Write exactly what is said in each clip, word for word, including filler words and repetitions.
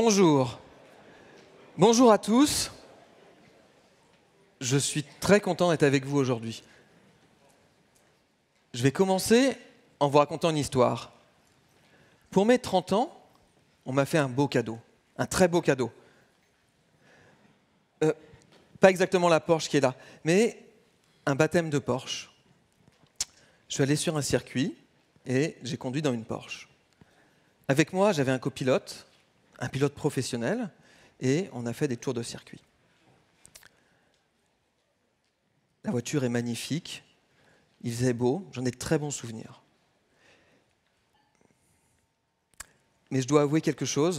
Bonjour. Bonjour à tous. Je suis très content d'être avec vous aujourd'hui. Je vais commencer en vous racontant une histoire. Pour mes trente ans, on m'a fait un beau cadeau, un très beau cadeau. Euh, pas exactement la Porsche qui est là, mais un baptême de Porsche. Je suis allé sur un circuit et j'ai conduit dans une Porsche. Avec moi, j'avais un copilote, un pilote professionnel, et on a fait des tours de circuit. La voiture est magnifique, il faisait beau, j'en ai de très bons souvenirs. Mais je dois avouer quelque chose,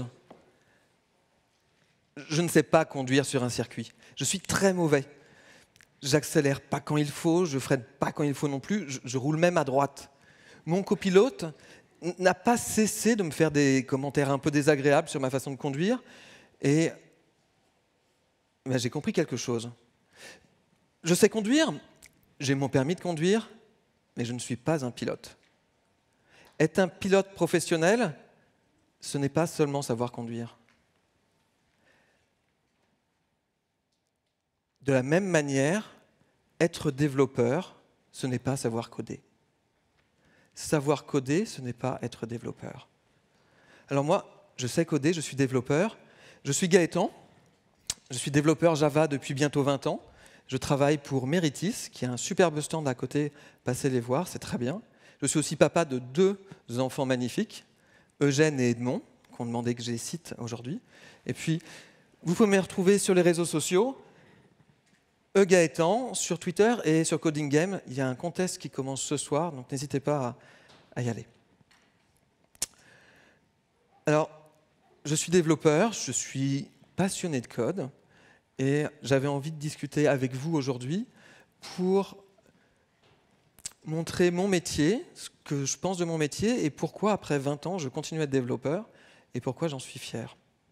je ne sais pas conduire sur un circuit. Je suis très mauvais. J'accélère pas quand il faut, je freine pas quand il faut non plus, je, je roule même à droite. Mon copilote n'a pas cessé de me faire des commentaires un peu désagréables sur ma façon de conduire, et ben, j'ai compris quelque chose. Je sais conduire, j'ai mon permis de conduire, mais je ne suis pas un pilote. Être un pilote professionnel, ce n'est pas seulement savoir conduire. De la même manière, être développeur, ce n'est pas savoir coder. Savoir coder, ce n'est pas être développeur. Alors moi, je sais coder, je suis développeur. Je suis Gaëtan, je suis développeur Java depuis bientôt vingt ans. Je travaille pour Meritis, qui a un superbe stand à côté, passez les voir, c'est très bien. Je suis aussi papa de deux enfants magnifiques, Eugène et Edmond, qu'on demandait que j'ai cite aujourd'hui. Et puis, vous pouvez me retrouver sur les réseaux sociaux, Gaëtan, sur Twitter et sur Coding Game. Il y a un contest qui commence ce soir, donc n'hésitez pas à, à y aller. Alors, je suis développeur, je suis passionné de code, et j'avais envie de discuter avec vous aujourd'hui pour montrer mon métier, ce que je pense de mon métier, et pourquoi, après vingt ans, je continue à être développeur, et pourquoi j'en suis fier.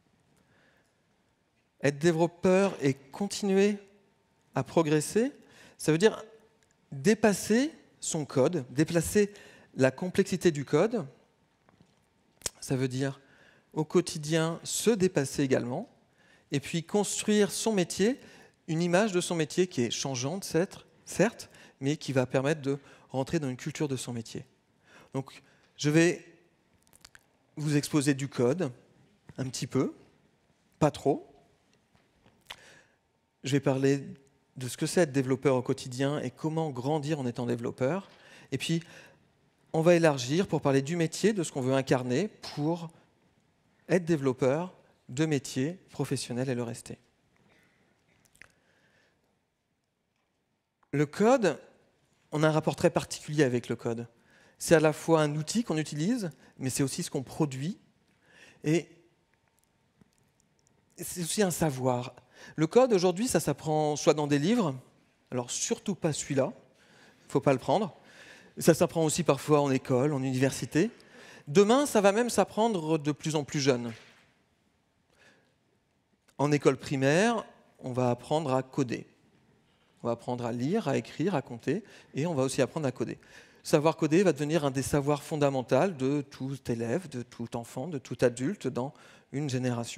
Être développeur et continuer à progresser, ça veut dire dépasser son code, déplacer la complexité du code. Ça veut dire au quotidien se dépasser également, et puis construire son métier, une image de son métier qui est changeante, certes, mais qui va permettre de rentrer dans une culture de son métier. Donc, je vais vous exposer du code, un petit peu, pas trop. Je vais parler de ce que c'est être développeur au quotidien et comment grandir en étant développeur. Et puis, on va élargir pour parler du métier, de ce qu'on veut incarner pour être développeur de métier professionnel et le rester. Le code, on a un rapport très particulier avec le code. C'est à la fois un outil qu'on utilise, mais c'est aussi ce qu'on produit. Et c'est aussi un savoir. Le code, aujourd'hui, ça s'apprend soit dans des livres, alors surtout pas celui-là, il ne faut pas le prendre. Ça s'apprend aussi parfois en école, en université. Demain, ça va même s'apprendre de plus en plus jeune. En école primaire, on va apprendre à coder. On va apprendre à lire, à écrire, à compter, et on va aussi apprendre à coder. Savoir coder va devenir un des savoirs fondamentaux de tout élève, de tout enfant, de tout adulte dans une génération.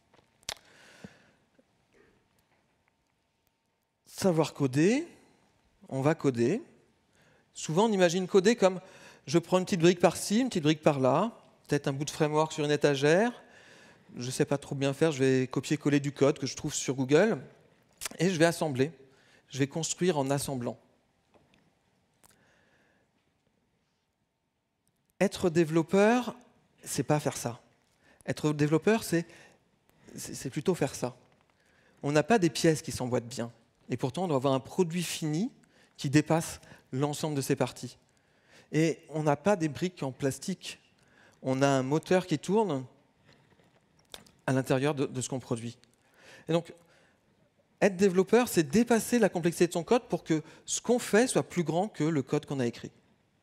Savoir coder, on va coder. Souvent, on imagine coder comme je prends une petite brique par-ci, une petite brique par-là, peut-être un bout de framework sur une étagère. Je ne sais pas trop bien faire, je vais copier-coller du code que je trouve sur Google et je vais assembler. Je vais construire en assemblant. Être développeur, c'est pas faire ça. Être développeur, c'est c'est plutôt faire ça. On n'a pas des pièces qui s'emboîtent bien. Et pourtant, on doit avoir un produit fini qui dépasse l'ensemble de ses parties. Et on n'a pas des briques en plastique. On a un moteur qui tourne à l'intérieur de, de ce qu'on produit. Et donc, être développeur, c'est dépasser la complexité de son code pour que ce qu'on fait soit plus grand que le code qu'on a écrit.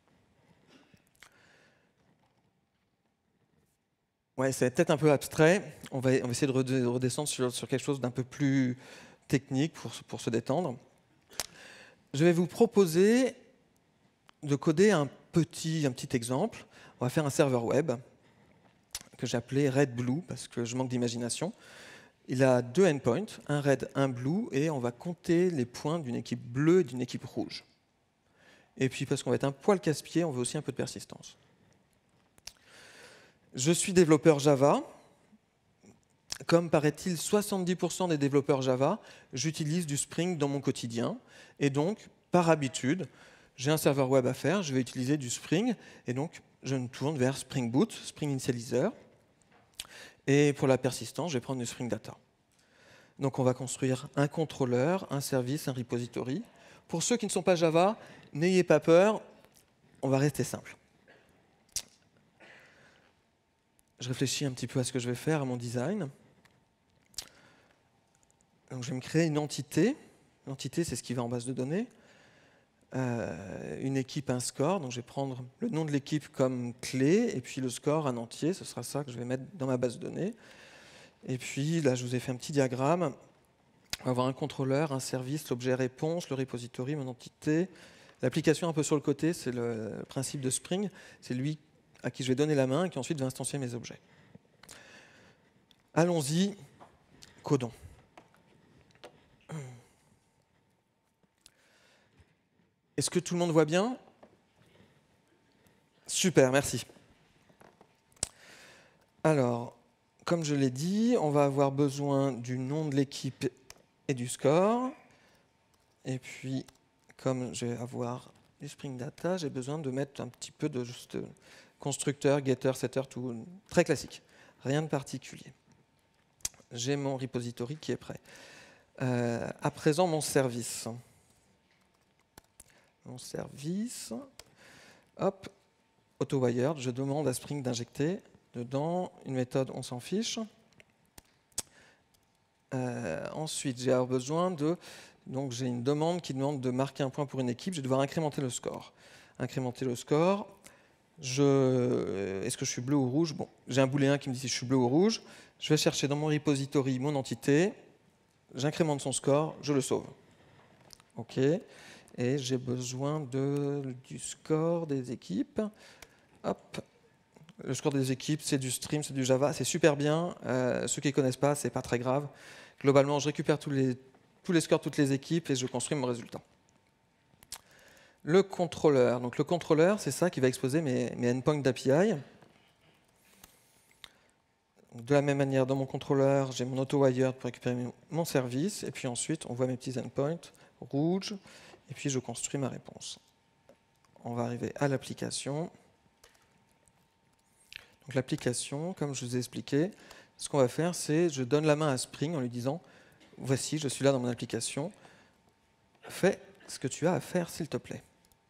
Ouais, c'est peut-être un peu abstrait. On va, on va essayer de redescendre sur, sur quelque chose d'un peu plus technique pour, pour se détendre. Je vais vous proposer de coder un petit, un petit exemple. On va faire un serveur web que j'ai appelé red blue, parce que je manque d'imagination. Il a deux endpoints, un red, un blue, et on va compter les points d'une équipe bleue et d'une équipe rouge. Et puis, parce qu'on va être un poil casse-pied, on veut aussi un peu de persistance. Je suis développeur Java. Comme paraît-il, soixante-dix pour cent des développeurs Java, j'utilise du Spring dans mon quotidien. Et donc, par habitude, j'ai un serveur web à faire, je vais utiliser du Spring. Et donc, je me tourne vers Spring Boot, Spring Initializer. Et pour la persistance, je vais prendre du Spring Data. Donc, on va construire un contrôleur, un service, un repository. Pour ceux qui ne sont pas Java, n'ayez pas peur, on va rester simple. Je réfléchis un petit peu à ce que je vais faire, à mon design. Donc, je vais me créer une entité. L'entité, c'est ce qui va en base de données. Euh, une équipe, un score. Donc, je vais prendre le nom de l'équipe comme clé, et puis le score, un entier. Ce sera ça que je vais mettre dans ma base de données. Et puis, là, je vous ai fait un petit diagramme. On va avoir un contrôleur, un service, l'objet réponse, le repository, mon entité. L'application un peu sur le côté, c'est le principe de Spring. C'est lui à qui je vais donner la main et qui ensuite va instancier mes objets. Allons-y, codons. Est-ce que tout le monde voit bien? Super, merci. Alors, comme je l'ai dit, on va avoir besoin du nom de l'équipe et du score. Et puis, comme je vais avoir du Spring Data, j'ai besoin de mettre un petit peu de juste constructeur, getter, setter, tout très classique. Rien de particulier. J'ai mon repository qui est prêt. Euh, à présent, mon service. Mon service. Hop, AutoWired. Je demande à Spring d'injecter dedans une méthode, on s'en fiche. Euh, ensuite, j'ai besoin de... Donc, j'ai une demande qui demande de marquer un point pour une équipe. Je vais devoir incrémenter le score. Incrémenter le score. Je... Est-ce que je suis bleu ou rouge? Bon, j'ai un booléen qui me dit si je suis bleu ou rouge. Je vais chercher dans mon repository mon entité. J'incrémente son score, je le sauve. OK. Et j'ai besoin de, du score des équipes. Hop. Le score des équipes, c'est du stream, c'est du Java, c'est super bien. Euh, ceux qui ne connaissent pas, c'est pas très grave. Globalement, je récupère tous les, tous les scores, toutes les équipes et je construis mon résultat. Le contrôleur. Donc le contrôleur, c'est ça qui va exposer mes, mes endpoints d'A P I. De la même manière, dans mon contrôleur, j'ai mon AutoWired pour récupérer mon service. Et puis ensuite, on voit mes petits endpoints rouges. Et puis, je construis ma réponse. On va arriver à l'application. Donc l'application, comme je vous ai expliqué, ce qu'on va faire, c'est je donne la main à Spring en lui disant « Voici, je suis là dans mon application. Fais ce que tu as à faire, s'il te plaît. »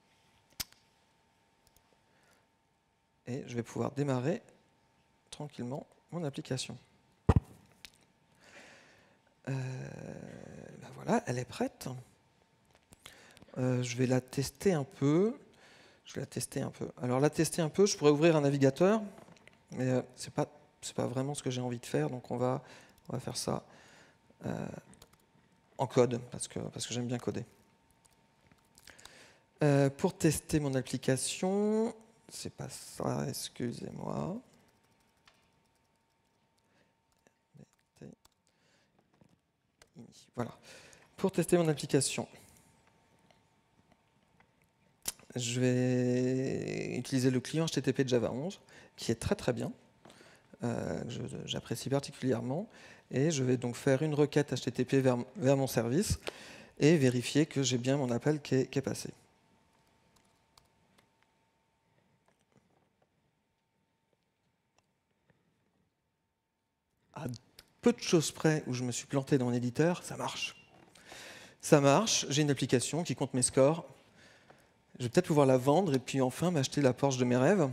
Et je vais pouvoir démarrer tranquillement mon application. Euh, ben voilà, elle est prête. Euh, je vais la tester un peu. Je vais la tester un peu. Alors la tester un peu, je pourrais ouvrir un navigateur, mais euh, c'est pas c'est pas vraiment ce que j'ai envie de faire, donc on va on va faire ça euh, en code parce que parce que j'aime bien coder. Euh, pour tester mon application, c'est pas ça, excusez-moi. Voilà. Pour tester mon application, je vais utiliser le client H T T P de Java onze, qui est très très bien, euh, j'apprécie particulièrement, et je vais donc faire une requête H T T P vers, vers mon service et vérifier que j'ai bien mon appel qui est, qui est passé. À peu de choses près où je me suis planté dans mon éditeur, ça marche. Ça marche, j'ai une application qui compte mes scores. Je vais peut-être pouvoir la vendre et puis enfin m'acheter la Porsche de mes rêves.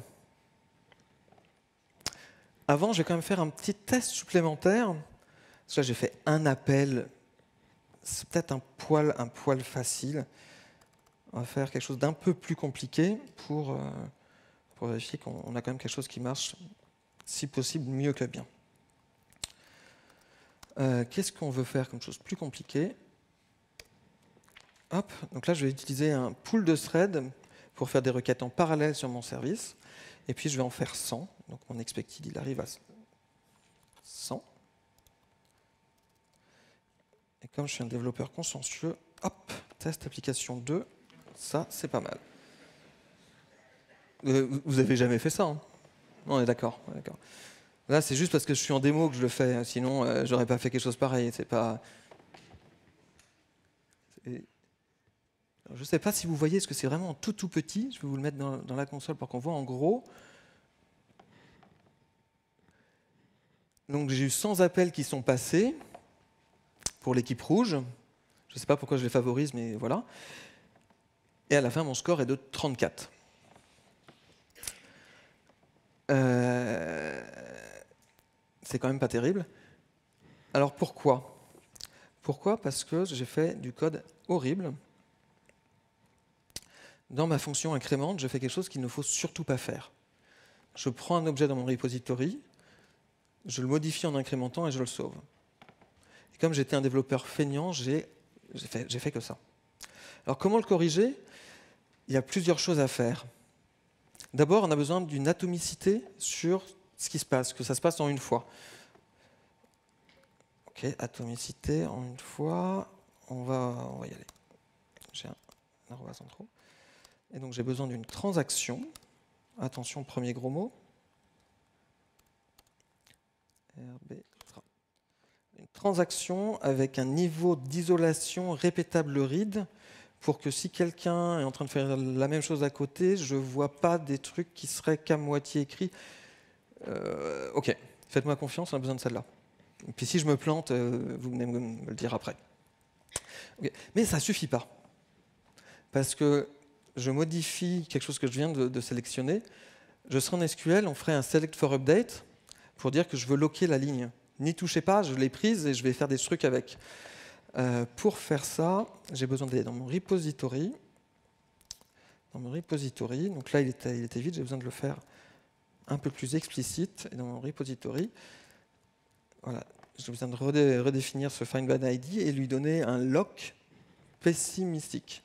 Avant, je vais quand même faire un petit test supplémentaire. Parce que là, j'ai fait un appel. C'est peut-être un poil, un poil facile. On va faire quelque chose d'un peu plus compliqué pour, euh, pour vérifier qu'on a quand même quelque chose qui marche, si possible, mieux que bien. Euh, Qu'est-ce qu'on veut faire comme chose plus compliquée? Hop, donc là, je vais utiliser un pool de threads pour faire des requêtes en parallèle sur mon service. et puis je vais en faire cent. Donc mon expected, il arrive à cent. Et comme je suis un développeur consciencieux, hop, test application deux, ça c'est pas mal. Euh, vous avez jamais fait ça, hein? On est d'accord, d'accord. Là c'est juste parce que je suis en démo que je le fais, sinon euh, j'aurais pas fait quelque chose pareil. C'est pas. C'est... Je ne sais pas si vous voyez, est-ce que c'est vraiment tout tout petit. Je vais vous le mettre dans, dans la console pour qu'on voit en gros. Donc j'ai eu cent appels qui sont passés pour l'équipe rouge. Je ne sais pas pourquoi je les favorise, mais voilà. Et à la fin, mon score est de trente-quatre. Euh... C'est quand même pas terrible. Alors pourquoi ? Pourquoi ? Parce que j'ai fait du code horrible. Dans ma fonction incrémente, je fais quelque chose qu'il ne faut surtout pas faire. Je prends un objet dans mon repository, je le modifie en incrémentant et je le sauve. Et comme j'étais un développeur feignant, j'ai fait, j'ai fait que ça. Alors comment le corriger ? Il y a plusieurs choses à faire. D'abord, on a besoin d'une atomicité sur ce qui se passe, que ça se passe en une fois. Ok, atomicité en une fois, on va, on va y aller. J'ai un, un arrobas en trop. Et donc j'ai besoin d'une transaction. Attention, premier gros mot. R B tra. Une transaction avec un niveau d'isolation répétable read pour que si quelqu'un est en train de faire la même chose à côté, je ne vois pas des trucs qui seraient qu'à moitié écrits. Euh, ok, faites-moi confiance, on a besoin de celle-là. Et puis si je me plante, euh, vous venez me le dire après. Okay. Mais ça ne suffit pas. Parce que je modifie quelque chose que je viens de, de sélectionner. Je serai en S Q L, on ferait un select for update pour dire que je veux locker la ligne. N'y touchez pas, je l'ai prise et je vais faire des trucs avec. Euh, pour faire ça, j'ai besoin d'aller dans mon repository. Dans mon repository, donc là il était, il était vide, j'ai besoin de le faire un peu plus explicite. Et dans mon repository, voilà, j'ai besoin de redé, redéfinir ce findBadId et lui donner un lock pessimistique.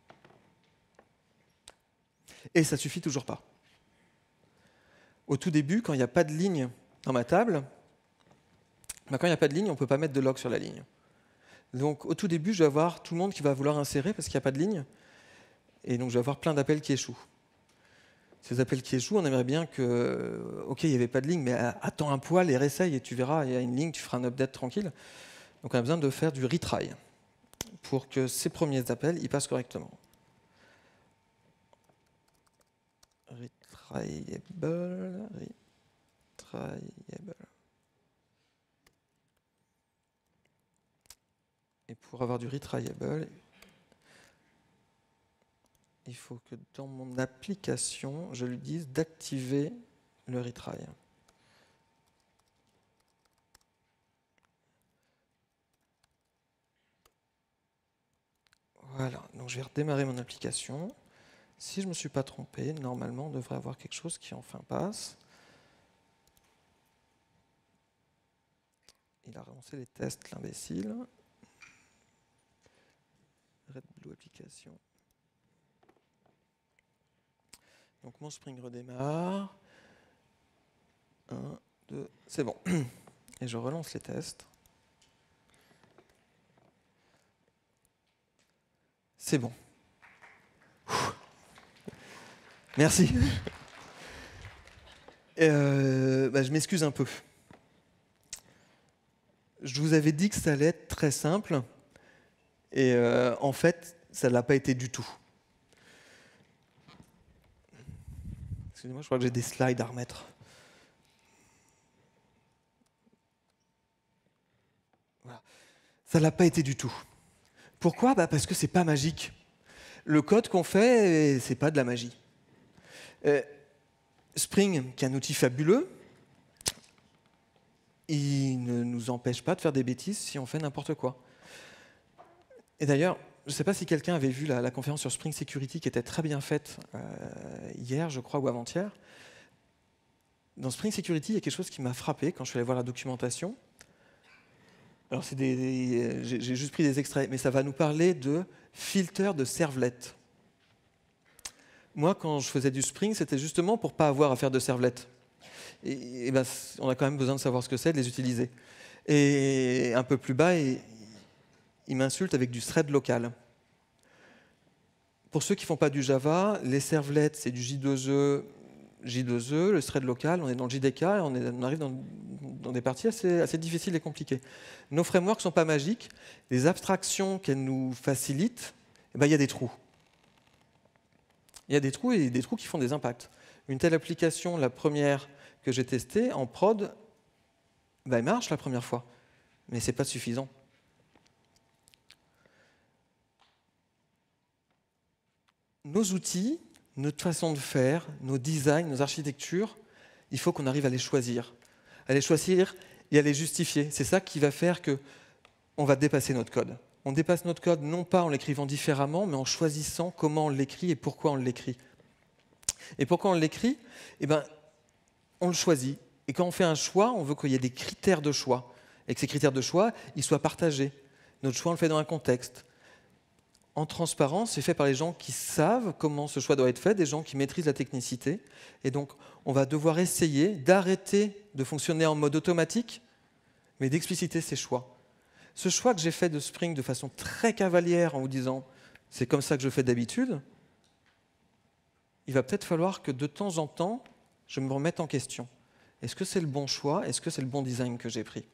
Et ça suffit toujours pas. Au tout début, quand il n'y a pas de ligne dans ma table, ben quand il n'y a pas de ligne, on ne peut pas mettre de log sur la ligne. Donc au tout début, je vais avoir tout le monde qui va vouloir insérer parce qu'il n'y a pas de ligne. Et donc je vais avoir plein d'appels qui échouent. Ces appels qui échouent, on aimerait bien que, ok, il n'y avait pas de ligne, mais attends un poil et réessaye et tu verras, il y a une ligne, tu feras un update tranquille. Donc on a besoin de faire du retry pour que ces premiers appels, ils passent correctement. Retryable, retryable. Et pour avoir du retryable, il faut que dans mon application, je lui dise d'activer le retry. Voilà, donc je vais redémarrer mon application. Si je ne me suis pas trompé, normalement, on devrait avoir quelque chose qui enfin passe. Il a relancé les tests, l'imbécile. Red Blue application. Donc mon Spring redémarre. un, deux, c'est bon. Et je relance les tests. C'est bon. Merci. Euh, bah, je m'excuse un peu. Je vous avais dit que ça allait être très simple. Et euh, en fait, ça ne l'a pas été du tout. Excusez-moi, je crois que j'ai des slides à remettre. Voilà. Ça ne l'a pas été du tout. Pourquoi ? Bah parce que c'est pas magique. Le code qu'on fait, c'est pas de la magie. Euh, Spring, qui est un outil fabuleux, il ne nous empêche pas de faire des bêtises si on fait n'importe quoi. Et d'ailleurs, je ne sais pas si quelqu'un avait vu la, la conférence sur Spring Security qui était très bien faite euh, hier, je crois, ou avant-hier. Dans Spring Security, il y a quelque chose qui m'a frappé quand je suis allé voir la documentation. Alors, c'est des, des, j'ai juste pris des extraits, mais ça va nous parler de filters de servlets. Moi, quand je faisais du Spring, c'était justement pour ne pas avoir à faire de servlettes. Et, et ben, on a quand même besoin de savoir ce que c'est, de les utiliser. Et un peu plus bas, il, il m'insulte avec du thread local. Pour ceux qui ne font pas du Java, les servlettes, c'est du J deux E, J deux E, le thread local, on est dans le J D K, et on, est, on arrive dans, dans des parties assez, assez difficiles et compliquées. Nos frameworks ne sont pas magiques. Les abstractions qu'elles nous facilitent, eh ben, il y a des trous. Il y a des trous et des trous qui font des impacts. Une telle application, la première que j'ai testée, en prod, ben, elle marche la première fois, mais ce n'est pas suffisant. Nos outils, notre façon de faire, nos designs, nos architectures, il faut qu'on arrive à les choisir. À les choisir et à les justifier. C'est ça qui va faire qu'on va dépasser notre code. On dépasse notre code non pas en l'écrivant différemment, mais en choisissant comment on l'écrit et pourquoi on l'écrit. Et pourquoi on l'écrit? Eh ben, on le choisit. Et quand on fait un choix, on veut qu'il y ait des critères de choix. Et que ces critères de choix, ils soient partagés. Notre choix, on le fait dans un contexte. En transparence, c'est fait par les gens qui savent comment ce choix doit être fait, des gens qui maîtrisent la technicité. Et donc, on va devoir essayer d'arrêter de fonctionner en mode automatique, mais d'expliciter ces choix. Ce choix que j'ai fait de Spring de façon très cavalière en vous disant « c'est comme ça que je fais d'habitude », il va peut-être falloir que de temps en temps, je me remette en question. Est-ce que c'est le bon choix? Est-ce que c'est le bon design que j'ai pris?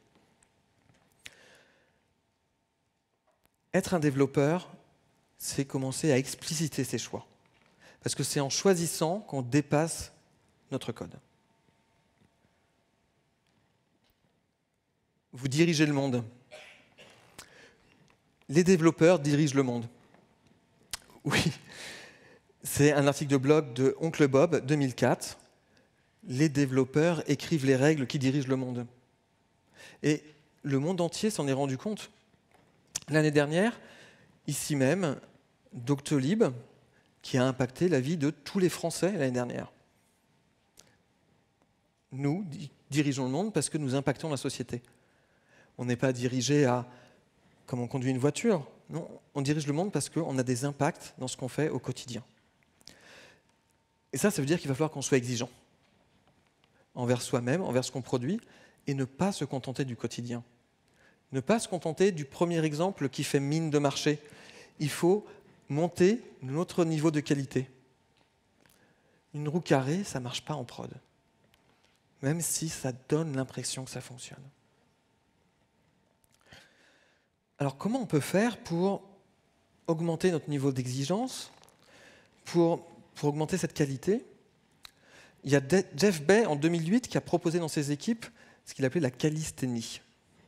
Être un développeur, c'est commencer à expliciter ses choix. Parce que c'est en choisissant qu'on dépasse notre code. Vous dirigez le monde. Les développeurs dirigent le monde. Oui, c'est un article de blog de Oncle Bob, deux mille quatre. Les développeurs écrivent les règles qui dirigent le monde. Et le monde entier s'en est rendu compte. L'année dernière, ici même, Doctolib, qui a impacté la vie de tous les Français l'année dernière. Nous dirigeons le monde parce que nous impactons la société. On n'est pas dirigé à comme on conduit une voiture. Non, on dirige le monde parce qu'on a des impacts dans ce qu'on fait au quotidien. Et ça, ça veut dire qu'il va falloir qu'on soit exigeant envers soi-même, envers ce qu'on produit, et ne pas se contenter du quotidien. Ne pas se contenter du premier exemple qui fait mine de marché. Il faut monter notre niveau de qualité. Une roue carrée, ça ne marche pas en prod, même si ça donne l'impression que ça fonctionne. Alors comment on peut faire pour augmenter notre niveau d'exigence, pour, pour augmenter cette qualité? Il y a Jeff Bay, en deux mille huit, qui a proposé dans ses équipes ce qu'il appelait la calisthénie.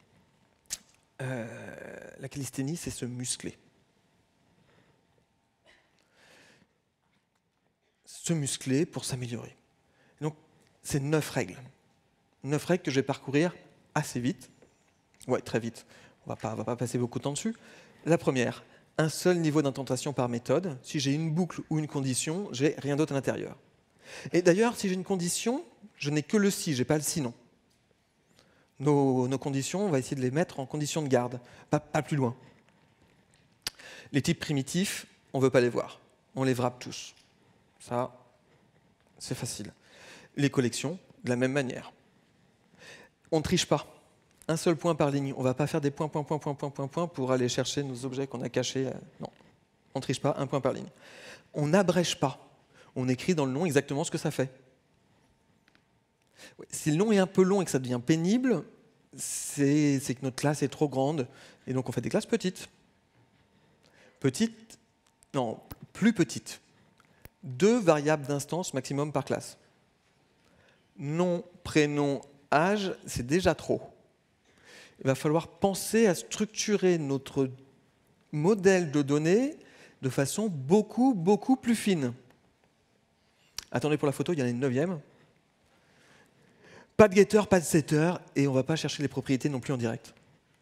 Euh, la calisthénie, c'est se muscler. Se muscler pour s'améliorer. Donc, c'est neuf règles. Neuf règles que je vais parcourir assez vite. Ouais, très vite. On ne va pas passer beaucoup de temps dessus. La première, un seul niveau d'intentation par méthode. Si j'ai une boucle ou une condition, j'ai rien d'autre à l'intérieur. Et d'ailleurs, si j'ai une condition, je n'ai que le si, je n'ai pas le sinon. Nos, nos conditions, on va essayer de les mettre en condition de garde, pas, pas plus loin. Les types primitifs, on ne veut pas les voir. On les wrap tous. Ça, c'est facile. Les collections, de la même manière. On ne triche pas. Un seul point par ligne. On ne va pas faire des points, points, points, points, points, points, points pour aller chercher nos objets qu'on a cachés. Non, on ne triche pas, un point par ligne. On n'abrège pas. On écrit dans le nom exactement ce que ça fait. Si le nom est un peu long et que ça devient pénible, c'est que notre classe est trop grande. Et donc on fait des classes petites. Petites, non, plus petites. Deux variables d'instance maximum par classe. Nom, prénom, âge, c'est déjà trop. Il va falloir penser à structurer notre modèle de données de façon beaucoup, beaucoup plus fine. Attendez pour la photo, il y en a une neuvième. Pas de getter, pas de setter, et on ne va pas chercher les propriétés non plus en direct.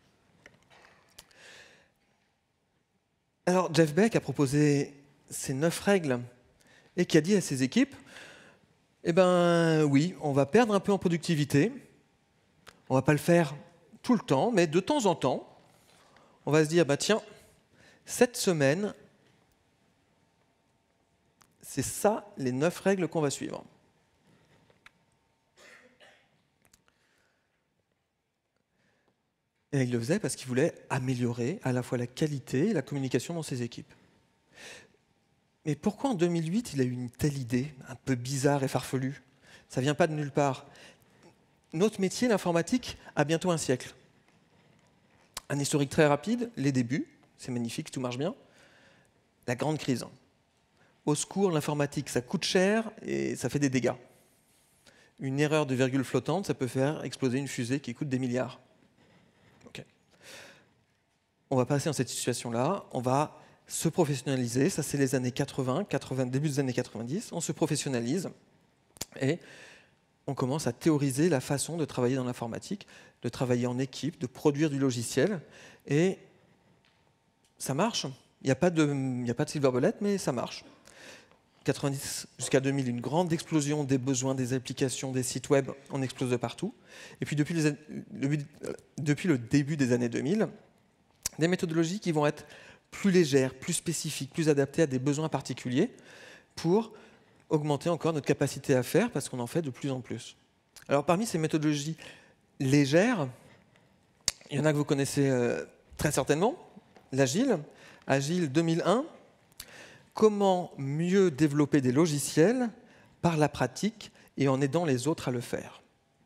Alors, Jeff Beck a proposé ces neuf règles et qui a dit à ses équipes, eh ben oui, on va perdre un peu en productivité, on ne va pas le faire tout le temps, mais de temps en temps, on va se dire, bah tiens, cette semaine, C'est ça, les neuf règles qu'on va suivre. Et il le faisait parce qu'il voulait améliorer à la fois la qualité et la communication dans ses équipes. Mais pourquoi en deux mille huit, il a eu une telle idée, un peu bizarre et farfelue? Ça ne vient pas de nulle part. Notre métier, l'informatique, a bientôt un siècle. Un historique très rapide, les débuts, c'est magnifique, tout marche bien. La grande crise. Au secours, l'informatique, ça coûte cher et ça fait des dégâts. Une erreur de virgule flottante, ça peut faire exploser une fusée qui coûte des milliards. Okay. On va passer dans cette situation-là, on va se professionnaliser, ça c'est les années quatre-vingts, quatre-vingts, début des années quatre-vingt-dix, on se professionnalise et on commence à théoriser la façon de travailler dans l'informatique, de travailler en équipe, de produire du logiciel, et ça marche. Il n'y a pas de, il n'y a pas de silver bullet, mais ça marche. quatre-vingt-dix jusqu'à deux mille, une grande explosion des besoins, des applications, des sites web, on explose de partout. Et puis depuis, les, depuis le début des années deux mille, des méthodologies qui vont être plus légères, plus spécifiques, plus adaptées à des besoins particuliers pour augmenter encore notre capacité à faire, parce qu'on en fait de plus en plus. Alors parmi ces méthodologies légères, il y en a que vous connaissez euh, très certainement, l'Agile, Agile deux mille un, comment mieux développer des logiciels par la pratique et en aidant les autres à le faire.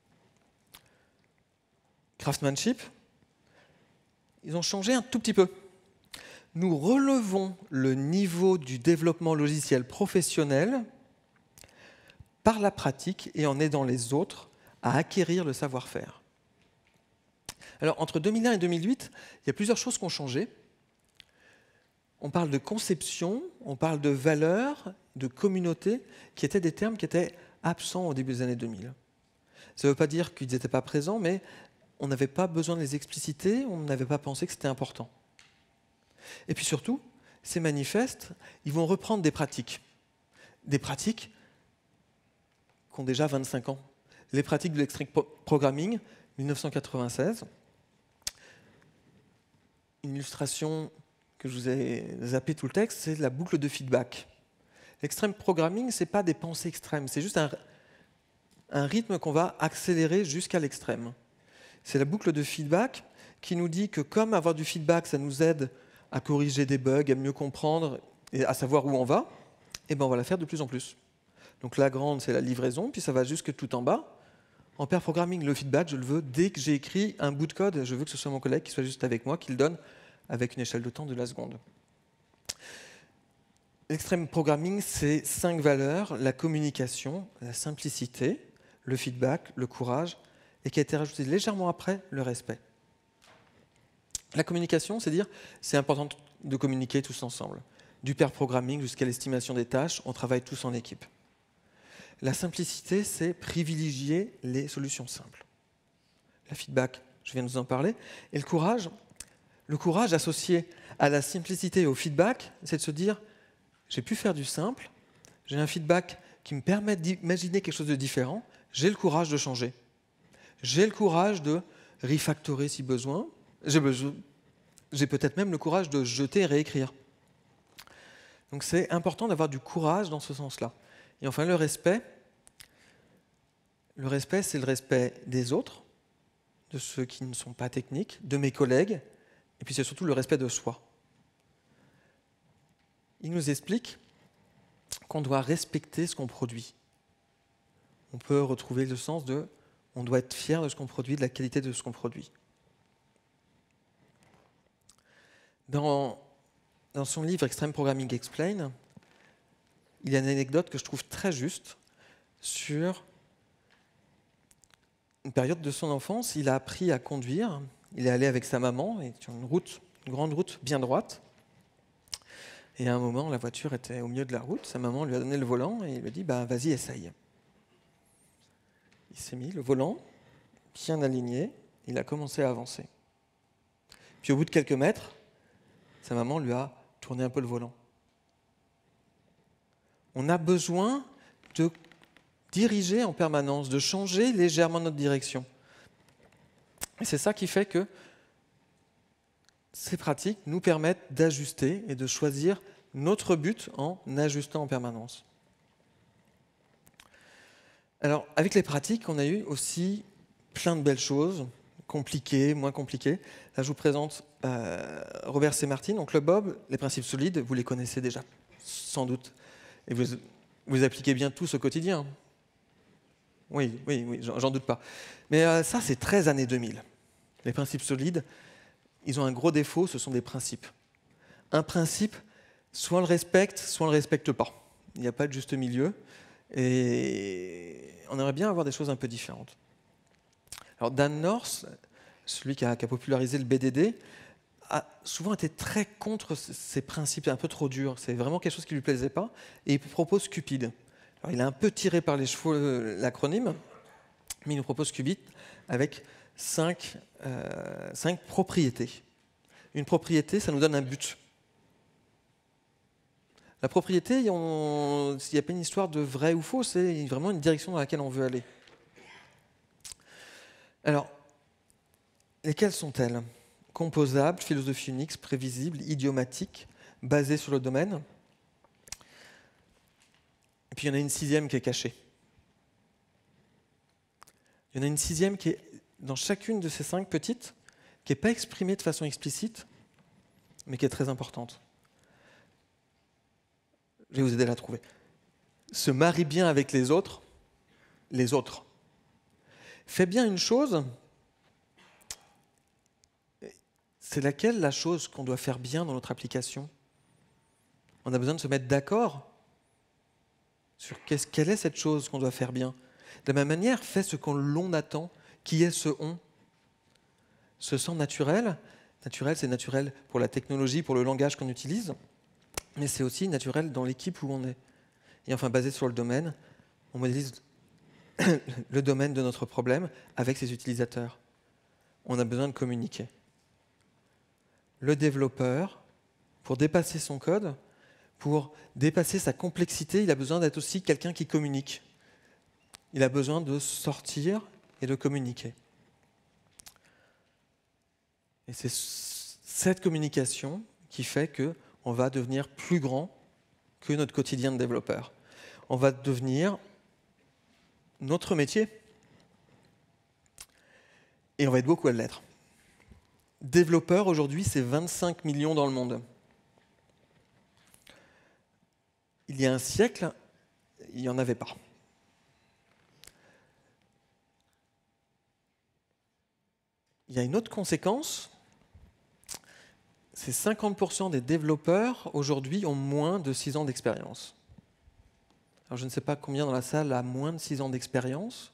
Craftsmanship, ils ont changé un tout petit peu. Nous relevons le niveau du développement logiciel professionnel par la pratique et en aidant les autres à acquérir le savoir-faire. Alors, entre deux mille un et deux mille huit, il y a plusieurs choses qui ont changé. On parle de conception, on parle de valeur, de communauté, qui étaient des termes qui étaient absents au début des années deux mille. Ça ne veut pas dire qu'ils n'étaient pas présents, mais on n'avait pas besoin de les expliciter, on n'avait pas pensé que c'était important. Et puis surtout, ces manifestes, ils vont reprendre des pratiques. Des pratiques qui ont déjà vingt-cinq ans. Les pratiques de l'extreme programming, mille neuf cent quatre-vingt-seize. Une illustration que je vous ai zappé tout le texte, c'est la boucle de feedback. L'extreme programming, ce n'est pas des pensées extrêmes, c'est juste un, un rythme qu'on va accélérer jusqu'à l'extrême. C'est la boucle de feedback qui nous dit que comme avoir du feedback, ça nous aide à corriger des bugs, à mieux comprendre et à savoir où on va, et ben on va la faire de plus en plus. Donc la grande, c'est la livraison, puis ça va jusque tout en bas. En pair programming, le feedback, je le veux dès que j'ai écrit un bout de code, je veux que ce soit mon collègue qui soit juste avec moi, qui le donne avec une échelle de temps de la seconde. L'extreme programming, c'est cinq valeurs: la communication, la simplicité, le feedback, le courage, et qui a été rajouté légèrement après, le respect. La communication, c'est dire, c'est important de communiquer tous ensemble. Du pair programming jusqu'à l'estimation des tâches, on travaille tous en équipe. La simplicité, c'est privilégier les solutions simples. La feedback, je viens de vous en parler. Et le courage, le courage associé à la simplicité et au feedback, c'est de se dire, j'ai pu faire du simple, j'ai un feedback qui me permet d'imaginer quelque chose de différent, j'ai le courage de changer. J'ai le courage de refactorer si besoin, j'ai besoin, j'ai peut-être même le courage de jeter et réécrire. Donc c'est important d'avoir du courage dans ce sens-là. Et enfin, le respect. Le respect, c'est le respect des autres, de ceux qui ne sont pas techniques, de mes collègues, et puis c'est surtout le respect de soi. Il nous explique qu'on doit respecter ce qu'on produit. On peut retrouver le sens de on doit être fier de ce qu'on produit, de la qualité de ce qu'on produit. Dans, dans son livre Extreme Programming Explained, il y a une anecdote que je trouve très juste sur une période de son enfance. Il a appris à conduire, il est allé avec sa maman sur une route, une grande route bien droite. Et à un moment, la voiture était au milieu de la route, sa maman lui a donné le volant et il lui a dit bah, « vas-y, essaye ». Il s'est mis le volant, bien aligné, il a commencé à avancer. Puis au bout de quelques mètres, sa maman lui a tourné un peu le volant. On a besoin de diriger en permanence, de changer légèrement notre direction. Et c'est ça qui fait que ces pratiques nous permettent d'ajuster et de choisir notre but en ajustant en permanence. Alors, avec les pratiques, on a eu aussi plein de belles choses, compliquées, moins compliquées. Là, je vous présente euh, Robert C. Martin. Donc, le Bob, les principes solides, vous les connaissez déjà, sans doute. Et vous, vous appliquez bien tous au quotidien. Oui, oui, oui, j'en doute pas. Mais euh, ça, c'est treize années deux mille. Les principes solides, ils ont un gros défaut, ce sont des principes. Un principe, soit on le respecte, soit on ne le respecte pas. Il n'y a pas de juste milieu. Et on aimerait bien avoir des choses un peu différentes. Alors Dan North, celui qui a, qui a popularisé le B D D, a souvent été très contre ces principes un peu trop durs. C'est vraiment quelque chose qui ne lui plaisait pas. Et il propose Cupid. Alors, il a un peu tiré par les cheveux euh, l'acronyme, mais il nous propose Cupid avec cinq, euh, cinq propriétés. Une propriété, ça nous donne un but. La propriété, il n'y a pas une histoire de vrai ou faux, c'est vraiment une direction dans laquelle on veut aller. Alors, lesquelles sont-elles? Composable, philosophie Unix, prévisible, idiomatique, basée sur le domaine. Et puis il y en a une sixième qui est cachée. Il y en a une sixième qui est dans chacune de ces cinq petites, qui n'est pas exprimée de façon explicite, mais qui est très importante. Je vais vous aider à la trouver. Se marie bien avec les autres, les autres. Fais bien une chose, c'est laquelle la chose qu'on doit faire bien dans notre application? On a besoin de se mettre d'accord sur qu'est-ce, quelle est cette chose qu'on doit faire bien. De la même manière, fais ce qu'on l'on attend. Qui est ce on? Se sent naturel. Naturel, c'est naturel pour la technologie, pour le langage qu'on utilise, mais c'est aussi naturel dans l'équipe où on est. Et enfin, basé sur le domaine, on modélise le domaine de notre problème avec ses utilisateurs. On a besoin de communiquer. Le développeur, pour dépasser son code, pour dépasser sa complexité, il a besoin d'être aussi quelqu'un qui communique. Il a besoin de sortir et de communiquer. Et c'est cette communication qui fait qu'on va devenir plus grand que notre quotidien de développeur. On va devenir notre métier. Et on va être beaucoup à l'être. Développeurs, aujourd'hui, c'est vingt-cinq millions dans le monde. Il y a un siècle, il n'y en avait pas. Il y a une autre conséquence, c'est cinquante pour cent des développeurs aujourd'hui ont moins de six ans d'expérience. Alors je ne sais pas combien dans la salle a moins de six ans d'expérience.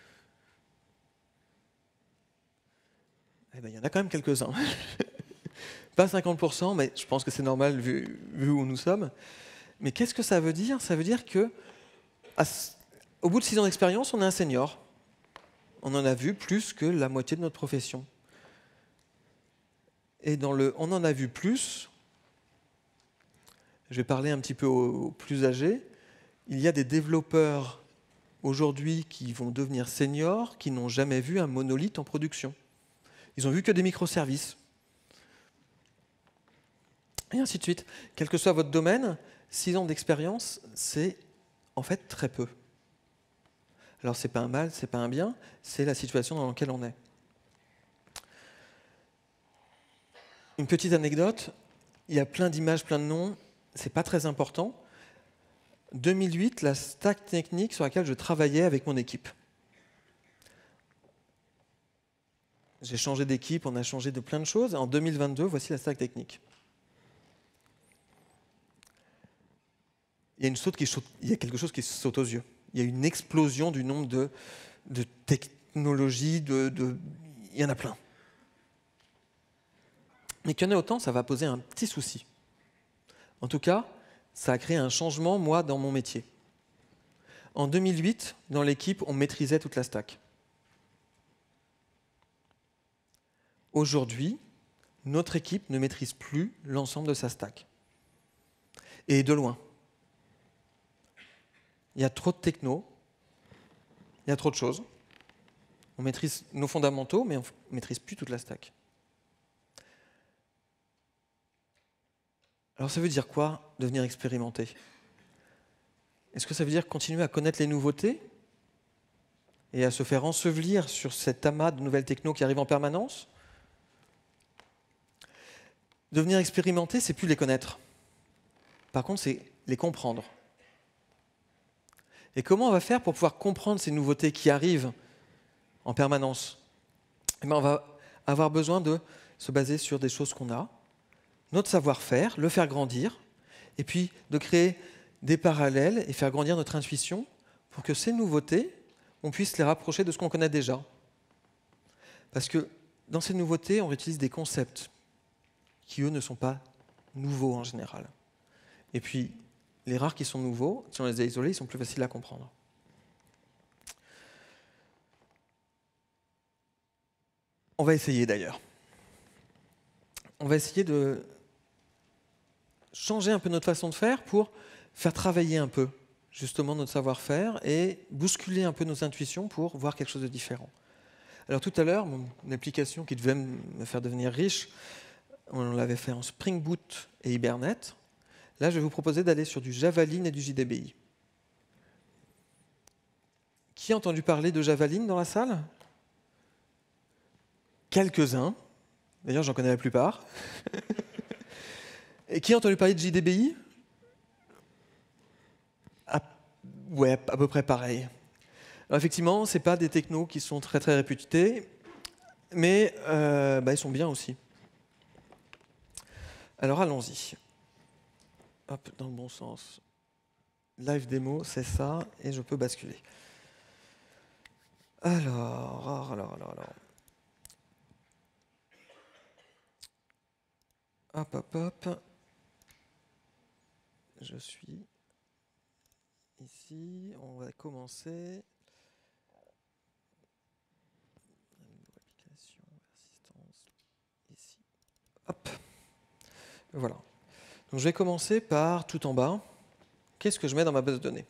Eh bien, il y en a quand même quelques-uns. Pas cinquante pour cent, mais je pense que c'est normal vu, vu où nous sommes. Mais qu'est-ce que ça veut dire? Ça veut dire que, à, au bout de six ans d'expérience, on est un senior. On en a vu plus que la moitié de notre profession. Et dans le « on en a vu plus », je vais parler un petit peu aux, aux plus âgés, il y a des développeurs aujourd'hui qui vont devenir seniors, qui n'ont jamais vu un monolithe en production. Ils ont vu que des microservices. Et ainsi de suite. Quel que soit votre domaine, six ans d'expérience, c'est en fait très peu. Alors c'est pas un mal, c'est pas un bien, c'est la situation dans laquelle on est. Une petite anecdote, il y a plein d'images, plein de noms, c'est pas très important. deux mille huit, la stack technique sur laquelle je travaillais avec mon équipe. J'ai changé d'équipe, on a changé de plein de choses. En deux mille vingt-deux, voici la stack technique. Il y a, une saute qui saute, il y a quelque chose qui saute aux yeux. Il y a une explosion du nombre de, de technologies, de, de, il y en a plein. Mais qu'il y en ait autant, ça va poser un petit souci. En tout cas, ça a créé un changement, moi, dans mon métier. En deux mille huit, dans l'équipe, on maîtrisait toute la stack. Aujourd'hui, notre équipe ne maîtrise plus l'ensemble de sa stack. Et de loin. Il y a trop de techno, il y a trop de choses. On maîtrise nos fondamentaux, mais on ne maîtrise plus toute la stack. Alors ça veut dire quoi, devenir expérimenté? Est-ce que ça veut dire continuer à connaître les nouveautés? et à se faire ensevelir sur cet amas de nouvelles technos qui arrivent en permanence. Devenir expérimenté, c'est plus les connaître. Par contre, c'est les comprendre. Et comment on va faire pour pouvoir comprendre ces nouveautés qui arrivent en permanence? Eh bien, on va avoir besoin de se baser sur des choses qu'on a, notre savoir-faire, le faire grandir, et puis de créer des parallèles et faire grandir notre intuition pour que ces nouveautés, on puisse les rapprocher de ce qu'on connaît déjà. Parce que dans ces nouveautés, on utilise des concepts qui, eux, ne sont pas nouveaux en général. Et puis, les rares qui sont nouveaux, si on les a isolés, ils sont plus faciles à comprendre. On va essayer d'ailleurs. On va essayer de changer un peu notre façon de faire pour faire travailler un peu justement notre savoir-faire et bousculer un peu nos intuitions pour voir quelque chose de différent. Alors tout à l'heure, mon application qui devait me faire devenir riche, on l'avait fait en Spring Boot et Hibernate. Là, je vais vous proposer d'aller sur du Javaline et du J D B I. Qui a entendu parler de Javaline dans la salle? Quelques-uns. D'ailleurs, j'en connais la plupart. Et qui a entendu parler de J D B I? ah, Ouais, à peu près pareil. Alors effectivement, ce n'est pas des technos qui sont très très réputés, mais euh, bah, ils sont bien aussi. Alors allons-y. Hop, dans le bon sens. Live démo, c'est ça, et je peux basculer. Alors, alors, alors, alors. Hop, hop, hop. Je suis ici. On va commencer. Application, persistance, ici. Hop. Voilà. Donc, je vais commencer par tout en bas. Qu'est-ce que je mets dans ma base de données?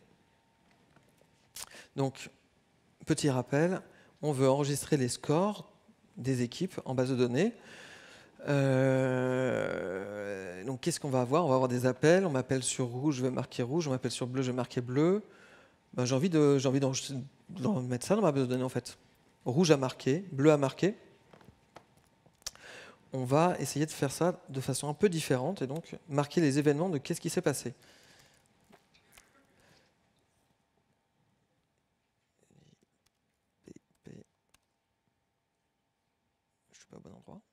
Donc, petit rappel, on veut enregistrer les scores des équipes en base de données. Euh, donc, qu'est-ce qu'on va avoir? On va avoir des appels. On m'appelle sur rouge, je vais marquer rouge. On m'appelle sur bleu, je vais marquer bleu. Ben, j'ai envie de, j'ai envie d'en, d'en mettre ça dans ma base de données, en fait. Rouge à marquer, bleu à marquer. On va essayer de faire ça de façon un peu différente et donc marquer les événements de qu'est-ce qui s'est passé. Je ne suis pas au bon endroit.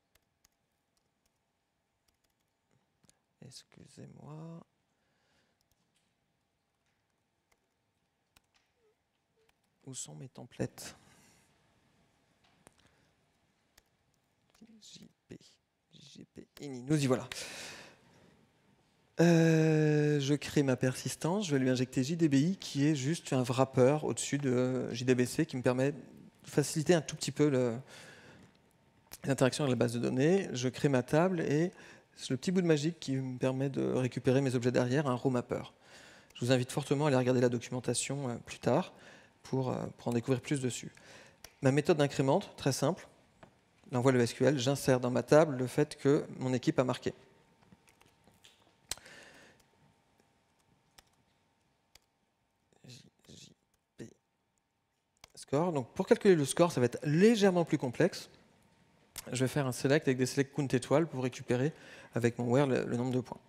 Excusez-moi. Où sont mes templates? J P, J P ini, nous y voilà. Euh, je crée ma persistance, je vais lui injecter J D B I qui est juste un wrapper au-dessus de J D B C qui me permet de faciliter un tout petit peu l'interaction avec la base de données. Je crée ma table et c'est le petit bout de magique qui me permet de récupérer mes objets derrière, un row mapper. Je vous invite fortement à aller regarder la documentation euh, plus tard pour, euh, pour en découvrir plus dessus. Ma méthode d'incrémente, très simple. L'envoi le S Q L, j'insère dans ma table le fait que mon équipe a marqué. J P score. Donc pour calculer le score, ça va être légèrement plus complexe. Je vais faire un select avec des select count étoiles pour récupérer avec mon where le, le nombre de points.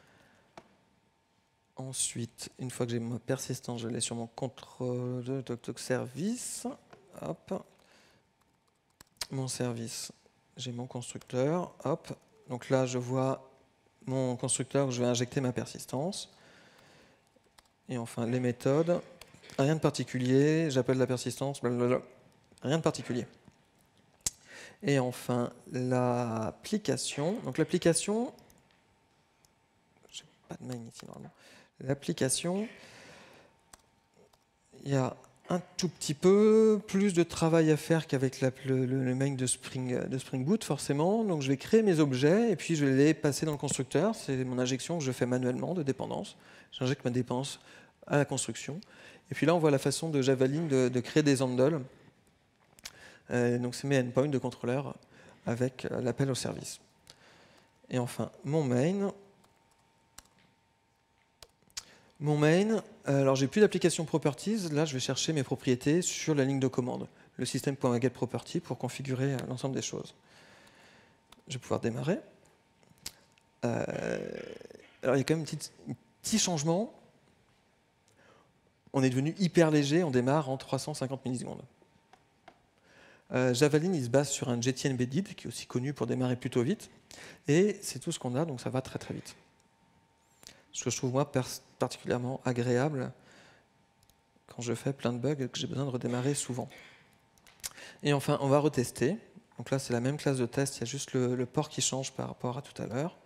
Ensuite, une fois que j'ai ma persistance, je l'ai sur mon contrôle de toc toc service. Hop. Mon service, j'ai mon constructeur. Hop. Donc là, je vois mon constructeur, je vais injecter ma persistance. Et enfin, les méthodes. Rien de particulier. J'appelle la persistance. Blablabla. Rien de particulier. Et enfin, l'application. Donc l'application, j'ai pas de main ici normalement. L'application, il y a un tout petit peu plus de travail à faire qu'avec le, le, le main de Spring, de Spring Boot, forcément. Donc je vais créer mes objets et puis je vais les passer dans le constructeur. C'est mon injection que je fais manuellement de dépendance. J'injecte ma dépense à la construction. Et puis là, on voit la façon de Javaline de, de créer des handles. Euh, donc c'est mes endpoints de contrôleur avec euh, l'appel au service. Et enfin, mon main. Mon main, alors j'ai plus d'application properties, là je vais chercher mes propriétés sur la ligne de commande, le system.getProperty pour configurer l'ensemble des choses. Je vais pouvoir démarrer. Euh, alors il y a quand même un petit, un petit changement. On est devenu hyper léger, on démarre en trois cent cinquante millisecondes. Euh, Javelin, il se base sur un Jetty Embedded, qui est aussi connu pour démarrer plutôt vite. Et c'est tout ce qu'on a, donc ça va très très vite. Ce que je trouve moi particulièrement agréable quand je fais plein de bugs et que j'ai besoin de redémarrer souvent. Et enfin, on va retester. Donc là, c'est la même classe de test, il y a juste le, le port qui change par rapport à tout à l'heure.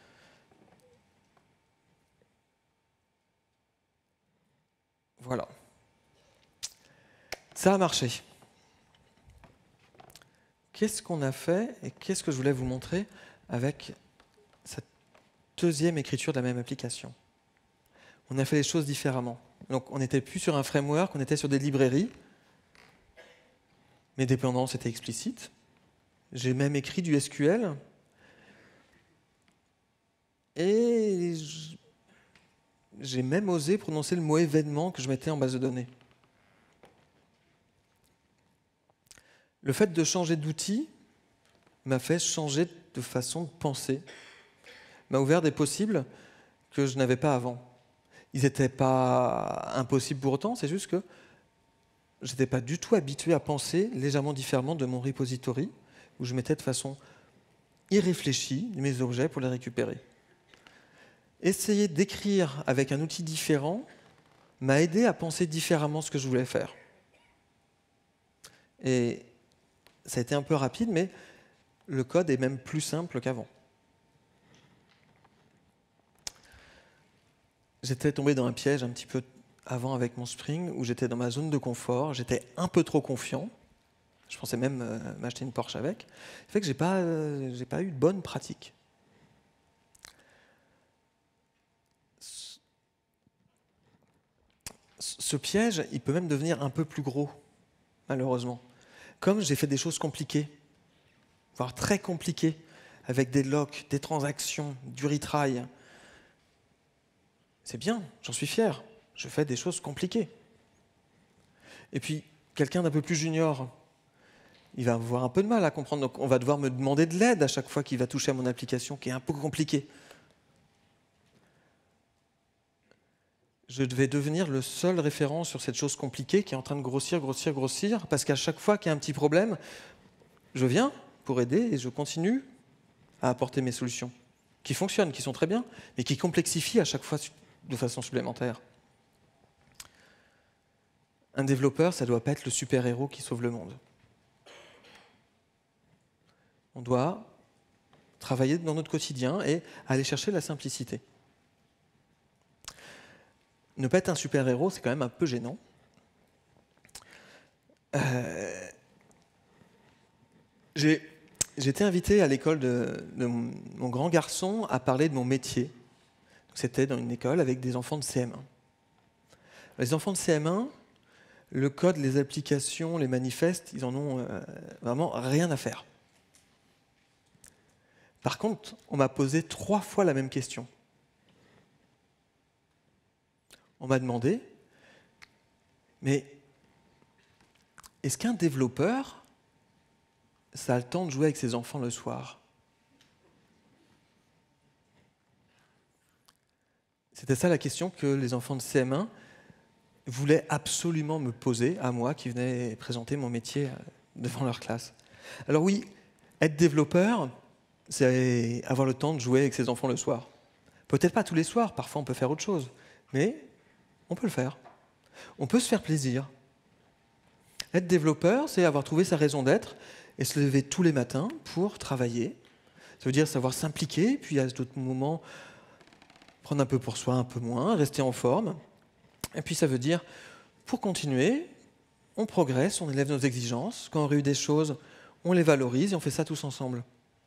Voilà. Ça a marché. Qu'est-ce qu'on a fait et qu'est-ce que je voulais vous montrer avec cette deuxième écriture de la même application? On a fait les choses différemment. Donc on n'était plus sur un framework, on était sur des librairies. Mes dépendances étaient explicites. J'ai même écrit du S Q L. Et j'ai même osé prononcer le mot événement que je mettais en base de données. Le fait de changer d'outil m'a fait changer de façon de penser, m'a ouvert des possibles que je n'avais pas avant. Ils n'étaient pas impossibles pour autant, c'est juste que je n'étais pas du tout habitué à penser légèrement différemment de mon repository, où je mettais de façon irréfléchie mes objets pour les récupérer. Essayer d'écrire avec un outil différent m'a aidé à penser différemment ce que je voulais faire. Et ça a été un peu rapide, mais le code est même plus simple qu'avant. J'étais tombé dans un piège un petit peu avant avec mon Spring, où j'étais dans ma zone de confort, j'étais un peu trop confiant. Je pensais même euh, m'acheter une Porsche avec. Ça fait que je n'ai pas, euh, j'ai pas eu de bonne pratique. Ce piège, il peut même devenir un peu plus gros, malheureusement. Comme j'ai fait des choses compliquées, voire très compliquées, avec des locks, des transactions, du retry. C'est bien, j'en suis fier. Je fais des choses compliquées. Et puis, quelqu'un d'un peu plus junior, il va avoir un peu de mal à comprendre. Donc, on va devoir me demander de l'aide à chaque fois qu'il va toucher à mon application, qui est un peu compliquée. Je vais devenir le seul référent sur cette chose compliquée qui est en train de grossir, grossir, grossir, parce qu'à chaque fois qu'il y a un petit problème, je viens pour aider et je continue à apporter mes solutions, qui fonctionnent, qui sont très bien, mais qui complexifient à chaque fois de façon supplémentaire. Un développeur, ça ne doit pas être le super-héros qui sauve le monde. On doit travailler dans notre quotidien et aller chercher la simplicité. Ne pas être un super-héros, c'est quand même un peu gênant. Euh, j'ai été invité à l'école de, de mon grand garçon à parler de mon métier. C'était dans une école avec des enfants de C M un. Les enfants de C M un, le code, les applications, les manifestes, ils en ont euh, vraiment rien à faire. Par contre, on m'a posé trois fois la même question. On m'a demandé, mais est-ce qu'un développeur, ça a le temps de jouer avec ses enfants le soir? C'était ça la question que les enfants de C M un voulaient absolument me poser à moi qui venais présenter mon métier devant leur classe. Alors oui, être développeur, c'est avoir le temps de jouer avec ses enfants le soir. Peut-être pas tous les soirs, parfois on peut faire autre chose, mais on peut le faire. On peut se faire plaisir. Être développeur, c'est avoir trouvé sa raison d'être et se lever tous les matins pour travailler. Ça veut dire savoir s'impliquer, puis à d'autres moments, prendre un peu pour soi, un peu moins, rester en forme. Et puis ça veut dire, pour continuer, on progresse, on élève nos exigences. Quand on réussit des choses, on les valorise et on fait ça tous ensemble.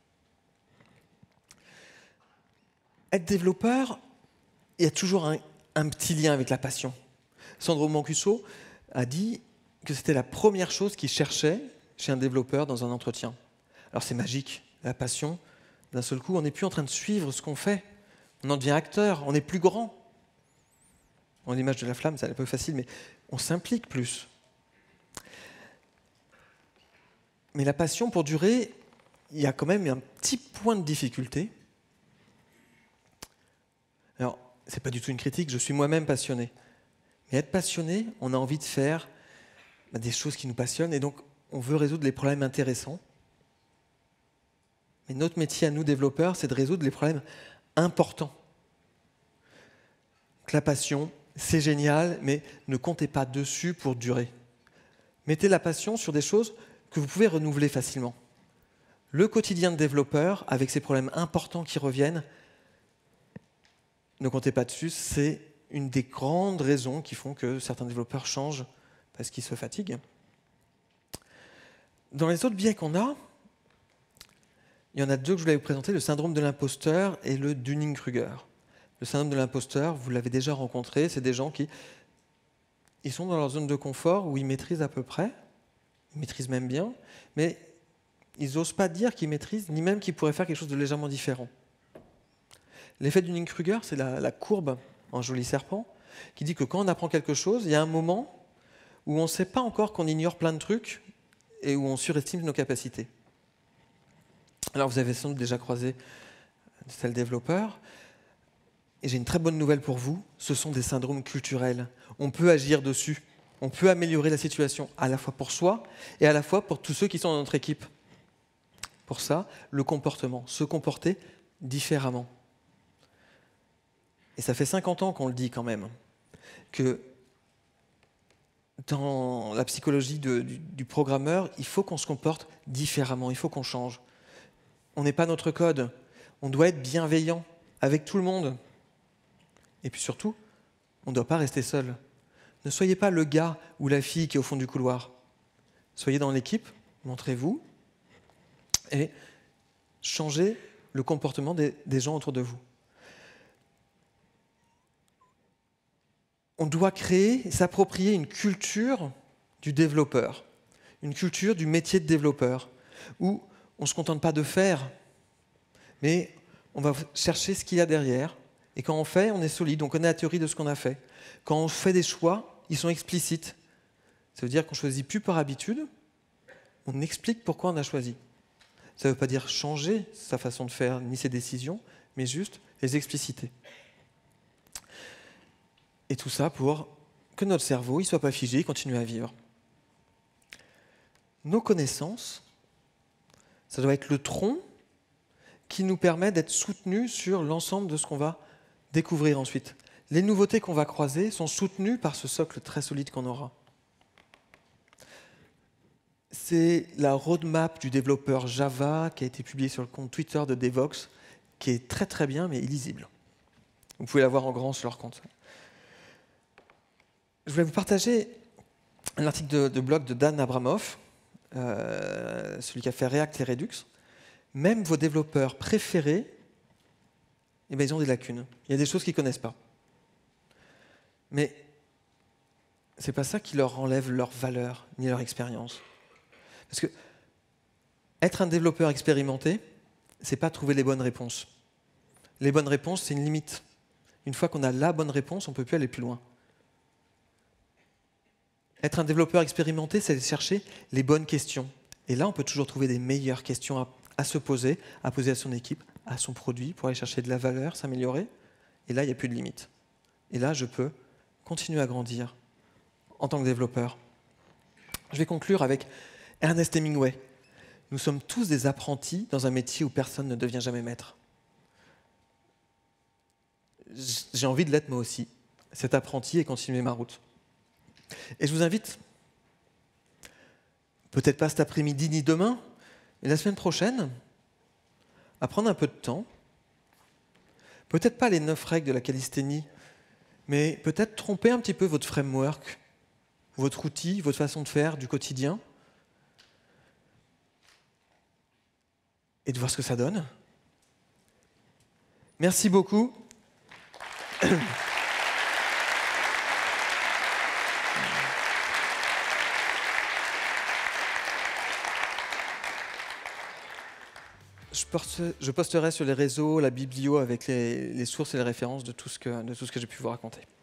Être développeur, il y a toujours un, un petit lien avec la passion. Sandro Mancuso a dit que c'était la première chose qu'il cherchait chez un développeur dans un entretien. Alors c'est magique, la passion. D'un seul coup, on n'est plus en train de suivre ce qu'on fait. On en devient acteur, on est plus grand. En l'image de la flamme, c'est un peu facile, mais on s'implique plus. Mais la passion, pour durer, il y a quand même un petit point de difficulté. Alors, ce n'est pas du tout une critique, je suis moi-même passionné. Mais être passionné, on a envie de faire bah, des choses qui nous passionnent, et donc on veut résoudre les problèmes intéressants. Mais notre métier à nous, développeurs, c'est de résoudre les problèmes importants. Donc, la passion, c'est génial, mais ne comptez pas dessus pour durer. Mettez la passion sur des choses que vous pouvez renouveler facilement. Le quotidien de développeur, avec ses problèmes importants qui reviennent, ne comptez pas dessus, c'est une des grandes raisons qui font que certains développeurs changent parce qu'ils se fatiguent. Dans les autres biais qu'on a, il y en a deux que je voulais vous présenter, le syndrome de l'imposteur et le Dunning-Kruger. Le syndrome de l'imposteur, vous l'avez déjà rencontré, c'est des gens qui ils sont dans leur zone de confort où ils maîtrisent à peu près, ils maîtrisent même bien, mais ils n'osent pas dire qu'ils maîtrisent, ni même qu'ils pourraient faire quelque chose de légèrement différent. L'effet Dunning-Kruger, c'est la, la courbe en joli serpent, qui dit que quand on apprend quelque chose, il y a un moment où on ne sait pas encore qu'on ignore plein de trucs et où on surestime nos capacités. Alors vous avez sans doute déjà croisé de tels développeurs, et j'ai une très bonne nouvelle pour vous, ce sont des syndromes culturels. On peut agir dessus, on peut améliorer la situation à la fois pour soi et à la fois pour tous ceux qui sont dans notre équipe. Pour ça, le comportement, se comporter différemment. Et ça fait cinquante ans qu'on le dit quand même, que dans la psychologie de, du, du programmeur, il faut qu'on se comporte différemment, il faut qu'on change. On n'est pas notre code, on doit être bienveillant avec tout le monde. Et puis surtout, on ne doit pas rester seul. Ne soyez pas le gars ou la fille qui est au fond du couloir. Soyez dans l'équipe, montrez-vous, et changez le comportement des, des gens autour de vous. On doit créer, s'approprier une culture du développeur, une culture du métier de développeur, où on ne se contente pas de faire, mais on va chercher ce qu'il y a derrière, et quand on fait, on est solide, on connaît la théorie de ce qu'on a fait. Quand on fait des choix, ils sont explicites. Ça veut dire qu'on ne choisit plus par habitude, on explique pourquoi on a choisi. Ça ne veut pas dire changer sa façon de faire, ni ses décisions, mais juste les expliciter. Et tout ça pour que notre cerveau ne soit pas figé, il continue à vivre. Nos connaissances, ça doit être le tronc qui nous permet d'être soutenus sur l'ensemble de ce qu'on va découvrir ensuite. Les nouveautés qu'on va croiser sont soutenues par ce socle très solide qu'on aura. C'est la roadmap du développeur Java qui a été publiée sur le compte Twitter de Devoxx, qui est très très bien mais illisible. Vous pouvez la voir en grand sur leur compte. Je voulais vous partager un article de, de blog de Dan Abramov, euh, celui qui a fait React et Redux. Même vos développeurs préférés, eh bien, ils ont des lacunes. Il y a des choses qu'ils ne connaissent pas. Mais ce n'est pas ça qui leur enlève leur valeur ni leur expérience. Parce que être un développeur expérimenté, ce n'est pas trouver les bonnes réponses. Les bonnes réponses, c'est une limite. Une fois qu'on a la bonne réponse, on ne peut plus aller plus loin. Être un développeur expérimenté, c'est chercher les bonnes questions. Et là, on peut toujours trouver des meilleures questions à, à se poser, à poser à son équipe, à son produit, pour aller chercher de la valeur, s'améliorer. Et là, il n'y a plus de limite. Et là, je peux continuer à grandir en tant que développeur. Je vais conclure avec Ernest Hemingway. Nous sommes tous des apprentis dans un métier où personne ne devient jamais maître. J'ai envie de l'être moi aussi, cet apprenti, et continuer ma route. Et je vous invite, peut-être pas cet après-midi ni demain, mais la semaine prochaine, à prendre un peu de temps, peut-être pas les neuf règles de la calisthénie, mais peut-être tromper un petit peu votre framework, votre outil, votre façon de faire du quotidien, et de voir ce que ça donne. Merci beaucoup. Je posterai sur les réseaux la biblio avec les, les sources et les références de tout ce que, de tout ce que j'ai pu vous raconter.